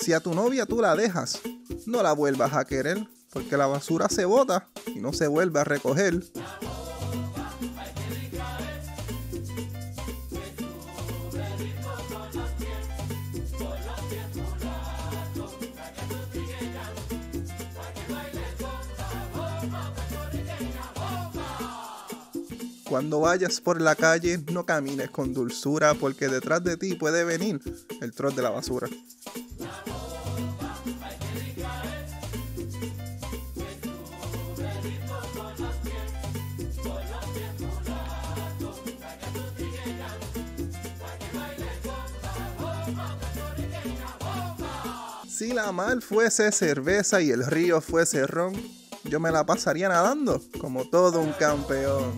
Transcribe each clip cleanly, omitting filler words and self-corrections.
Si a tu novia tú la dejas, no la vuelvas a querer, porque la basura se bota y no se vuelve a recoger. Cuando vayas por la calle, no camines con dulzura, porque detrás de ti puede venir el troll de la basura. Si la mar fuese cerveza y el río fuese ron, yo me la pasaría nadando como todo un campeón.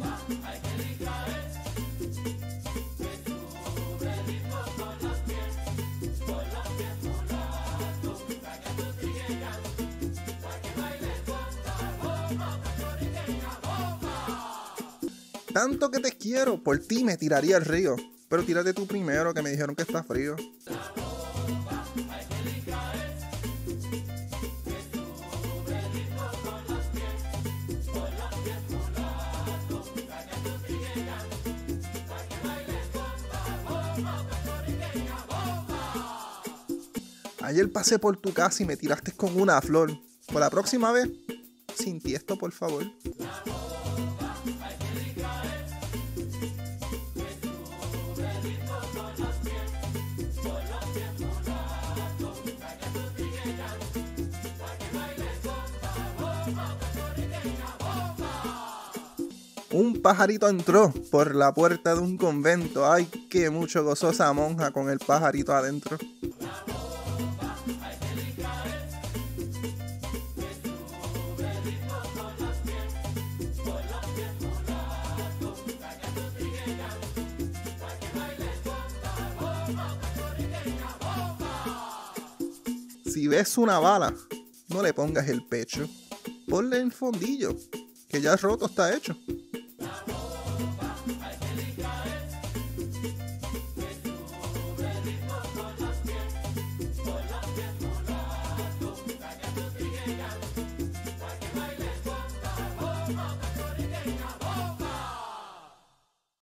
Tanto que te quiero, por ti me tiraría al río. Pero tírate tú primero, que me dijeron que está frío. Ayer pasé por tu casa y me tiraste con una flor. Por la próxima vez, sin tiesto, por favor. Un pajarito entró por la puerta de un convento. Ay, qué mucho gozó esa monja con el pajarito adentro. Si ves una bala, no le pongas el pecho. Ponle el fondillo, que ya roto está hecho.